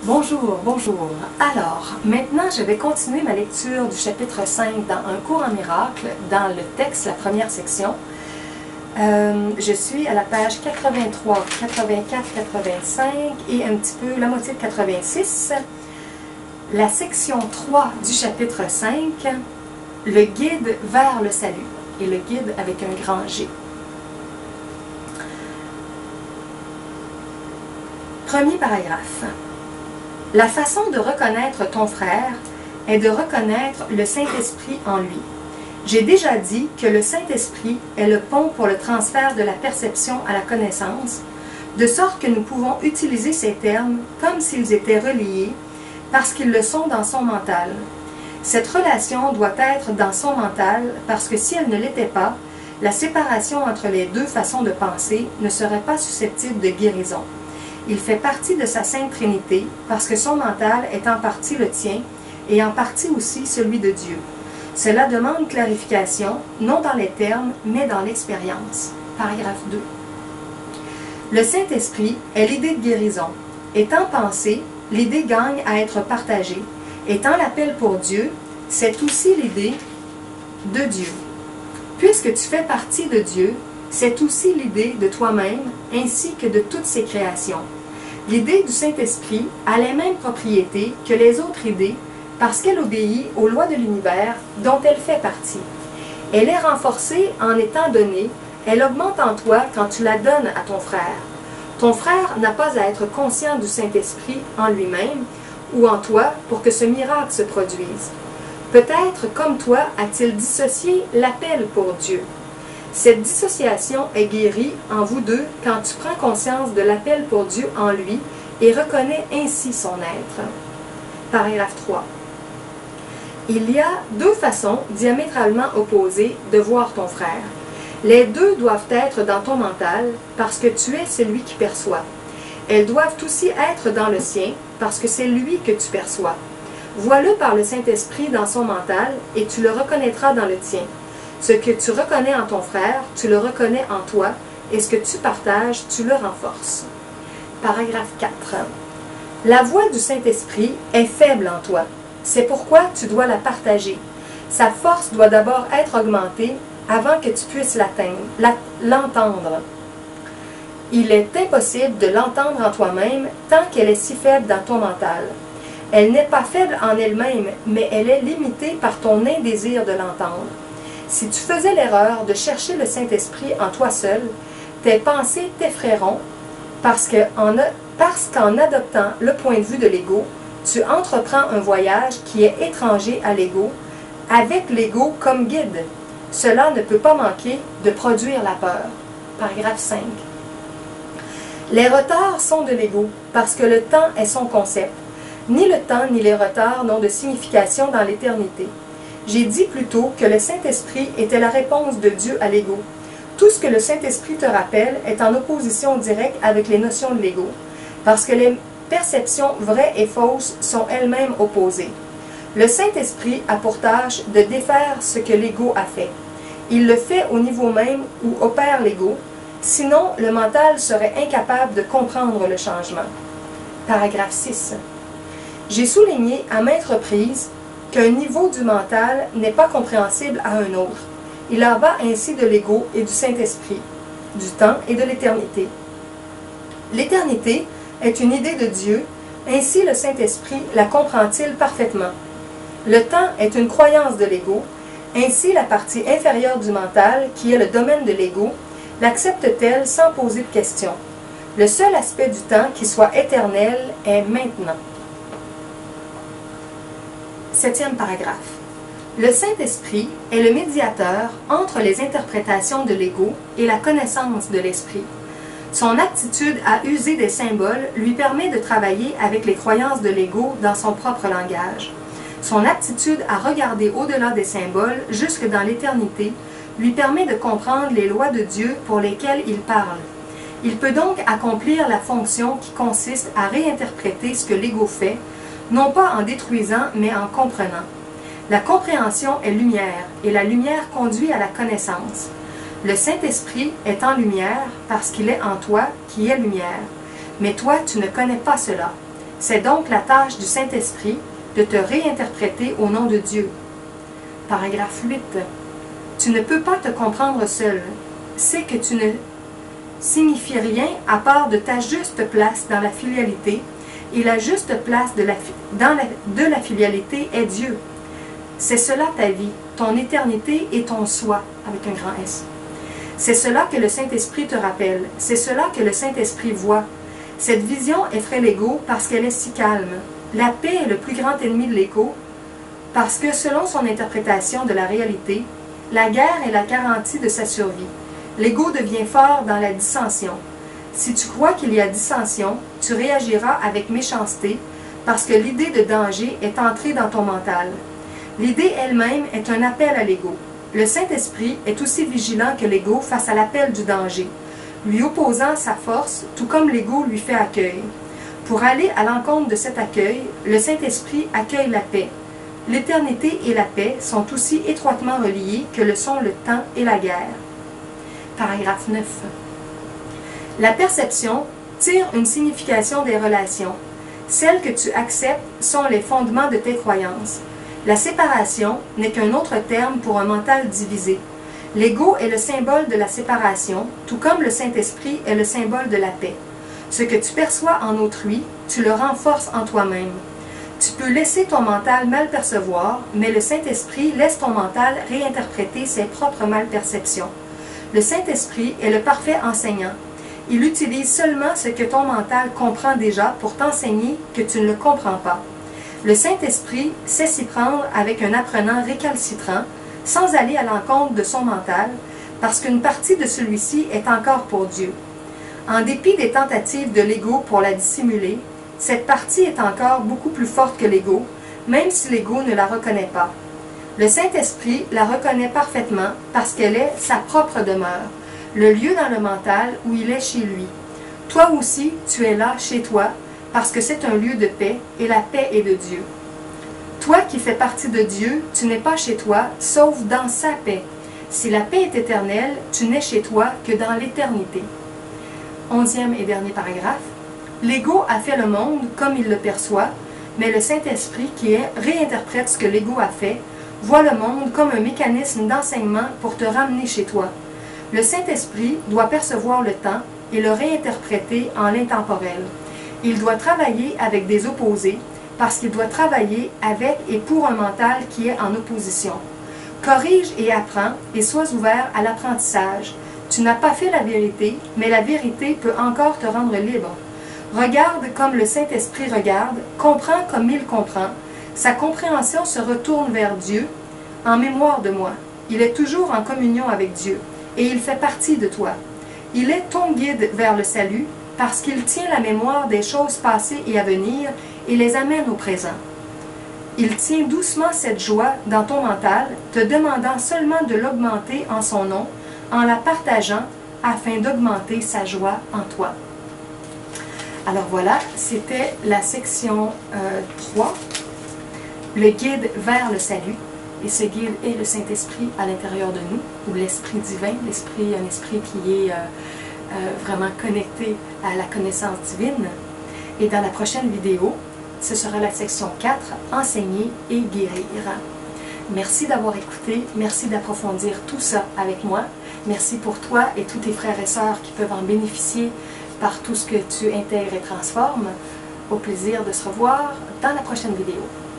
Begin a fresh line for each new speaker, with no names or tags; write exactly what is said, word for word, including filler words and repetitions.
Bonjour, bonjour. Alors, maintenant je vais continuer ma lecture du chapitre cinq dans Un cours en miracle, dans le texte, la première section. Euh, je suis à la page quatre-vingt-trois, quatre-vingt-quatre, quatre-vingt-cinq et un petit peu la moitié de quatre-vingt-six. La section trois du chapitre cinq, le guide vers le salut, et le guide avec un grand G. Premier paragraphe. La façon de reconnaître ton frère est de reconnaître le Saint-Esprit en lui. J'ai déjà dit que le Saint-Esprit est le pont pour le transfert de la perception à la connaissance, de sorte que nous pouvons utiliser ces termes comme s'ils étaient reliés, parce qu'ils le sont dans son mental. Cette relation doit être dans son mental, parce que si elle ne l'était pas, la séparation entre les deux façons de penser ne serait pas susceptible de guérison. Il fait partie de sa Sainte Trinité, parce que son mental est en partie le tien, et en partie aussi celui de Dieu. Cela demande clarification, non dans les termes, mais dans l'expérience. Paragraphe deux. Le Saint-Esprit est l'idée de guérison. Étant pensée, l'idée gagne à être partagée. Étant l'appel pour Dieu, c'est aussi l'idée de Dieu. Puisque tu fais partie de Dieu, c'est aussi l'idée de toi-même, ainsi que de toutes ses créations. L'idée du Saint-Esprit a les mêmes propriétés que les autres idées, parce qu'elle obéit aux lois de l'univers dont elle fait partie. Elle est renforcée en étant donnée, elle augmente en toi quand tu la donnes à ton frère. Ton frère n'a pas à être conscient du Saint-Esprit en lui-même ou en toi pour que ce miracle se produise. Peut-être, comme toi, a-t-il dissocié l'appel pour Dieu. Cette dissociation est guérie en vous deux quand tu prends conscience de l'appel pour Dieu en lui et reconnais ainsi son être. Paragraphe trois. Il y a deux façons diamétralement opposées de voir ton frère. Les deux doivent être dans ton mental parce que tu es celui qui perçoit. Elles doivent aussi être dans le sien parce que c'est lui que tu perçois. Vois-le par le Saint-Esprit dans son mental et tu le reconnaîtras dans le tien. Ce que tu reconnais en ton frère, tu le reconnais en toi, et ce que tu partages, tu le renforces. Paragraphe quatre. La voix du Saint-Esprit est faible en toi. C'est pourquoi tu dois la partager. Sa force doit d'abord être augmentée avant que tu puisses l'atteindre, l'entendre. Il est impossible de l'entendre en toi-même tant qu'elle est si faible dans ton mental. Elle n'est pas faible en elle-même, mais elle est limitée par ton indésir de l'entendre. Si tu faisais l'erreur de chercher le Saint-Esprit en toi seul, tes pensées t'effraieront parce qu'en parce qu'en adoptant le point de vue de l'ego, tu entreprends un voyage qui est étranger à l'ego, avec l'ego comme guide. Cela ne peut pas manquer de produire la peur. Paragraphe cinq. Les retards sont de l'ego parce que le temps est son concept. Ni le temps ni les retards n'ont de signification dans l'éternité. J'ai dit plus tôt que le Saint-Esprit était la réponse de Dieu à l'ego. Tout ce que le Saint-Esprit te rappelle est en opposition directe avec les notions de l'ego, parce que les perceptions vraies et fausses sont elles-mêmes opposées. Le Saint-Esprit a pour tâche de défaire ce que l'ego a fait. Il le fait au niveau même où opère l'ego, sinon le mental serait incapable de comprendre le changement. Paragraphe six. J'ai souligné à maintes reprises qu'un niveau du mental n'est pas compréhensible à un autre. Il en va ainsi de l'ego et du Saint-Esprit, du temps et de l'éternité. L'éternité est une idée de Dieu, ainsi le Saint-Esprit la comprend-il parfaitement. Le temps est une croyance de l'ego, ainsi la partie inférieure du mental, qui est le domaine de l'ego, l'accepte-t-elle sans poser de questions. Le seul aspect du temps qui soit éternel est maintenant. Septième paragraphe. Le Saint-Esprit est le médiateur entre les interprétations de l'ego et la connaissance de l'esprit. Son aptitude à user des symboles lui permet de travailler avec les croyances de l'ego dans son propre langage. Son aptitude à regarder au-delà des symboles, jusque dans l'éternité, lui permet de comprendre les lois de Dieu pour lesquelles il parle. Il peut donc accomplir la fonction qui consiste à réinterpréter ce que l'ego fait, non pas en détruisant, mais en comprenant. La compréhension est lumière, et la lumière conduit à la connaissance. Le Saint-Esprit est en lumière parce qu'il est en toi qui est lumière. Mais toi, tu ne connais pas cela. C'est donc la tâche du Saint-Esprit de te réinterpréter au nom de Dieu. Paragraphe huit. Tu ne peux pas te comprendre seul. C'est que tu ne signifies rien à part de ta juste place dans la filialité, et la juste place de la, dans la, de la filialité est Dieu. C'est cela ta vie, ton éternité et ton soi, avec un grand S. C'est cela que le Saint-Esprit te rappelle, c'est cela que le Saint-Esprit voit. Cette vision effraie l'ego parce qu'elle est si calme. La paix est le plus grand ennemi de l'ego, parce que selon son interprétation de la réalité, la guerre est la garantie de sa survie. L'ego devient fort dans la dissension. Si tu crois qu'il y a dissension, tu réagiras avec méchanceté, parce que l'idée de danger est entrée dans ton mental. L'idée elle-même est un appel à l'ego. Le Saint-Esprit est aussi vigilant que l'ego face à l'appel du danger, lui opposant sa force, tout comme l'ego lui fait accueil. Pour aller à l'encontre de cet accueil, le Saint-Esprit accueille la paix. L'éternité et la paix sont aussi étroitement reliés que le sont le temps et la guerre. Paragraphe neuf. La perception tire une signification des relations. Celles que tu acceptes sont les fondements de tes croyances. La séparation n'est qu'un autre terme pour un mental divisé. L'ego est le symbole de la séparation, tout comme le Saint-Esprit est le symbole de la paix. Ce que tu perçois en autrui, tu le renforces en toi-même. Tu peux laisser ton mental mal percevoir, mais le Saint-Esprit laisse ton mental réinterpréter ses propres mal-perceptions. Le Saint-Esprit est le parfait enseignant. Il utilise seulement ce que ton mental comprend déjà pour t'enseigner que tu ne le comprends pas. Le Saint-Esprit sait s'y prendre avec un apprenant récalcitrant, sans aller à l'encontre de son mental, parce qu'une partie de celui-ci est encore pour Dieu. En dépit des tentatives de l'ego pour la dissimuler, cette partie est encore beaucoup plus forte que l'ego, même si l'ego ne la reconnaît pas. Le Saint-Esprit la reconnaît parfaitement parce qu'elle est sa propre demeure, le lieu dans le mental où il est chez lui. Toi aussi, tu es là, chez toi, parce que c'est un lieu de paix, et la paix est de Dieu. Toi qui fais partie de Dieu, tu n'es pas chez toi, sauf dans sa paix. Si la paix est éternelle, tu n'es chez toi que dans l'éternité. Onzième et dernier paragraphe. L'ego a fait le monde comme il le perçoit, mais le Saint-Esprit qui est, réinterprète ce que l'ego a fait, voit le monde comme un mécanisme d'enseignement pour te ramener chez toi. Le Saint-Esprit doit percevoir le temps et le réinterpréter en l'intemporel. Il doit travailler avec des opposés, parce qu'il doit travailler avec et pour un mental qui est en opposition. Corrige et apprends, et sois ouvert à l'apprentissage. Tu n'as pas fait la vérité, mais la vérité peut encore te rendre libre. Regarde comme le Saint-Esprit regarde, comprends comme il comprend. Sa compréhension se retourne vers Dieu, en mémoire de moi. Il est toujours en communion avec Dieu, et il fait partie de toi. Il est ton guide vers le salut, parce qu'il tient la mémoire des choses passées et à venir, et les amène au présent. Il tient doucement cette joie dans ton mental, te demandant seulement de l'augmenter en son nom, en la partageant, afin d'augmenter sa joie en toi. Alors voilà, c'était la section euh, trois, le guide vers le salut. Et ce guide est le Saint-Esprit à l'intérieur de nous, ou l'Esprit divin, l'Esprit, un esprit qui est euh, euh, vraiment connecté à la connaissance divine. Et dans la prochaine vidéo, ce sera la section quatre, enseigner et guérir. Merci d'avoir écouté, merci d'approfondir tout ça avec moi. Merci pour toi et tous tes frères et sœurs qui peuvent en bénéficier par tout ce que tu intègres et transformes. Au plaisir de se revoir dans la prochaine vidéo.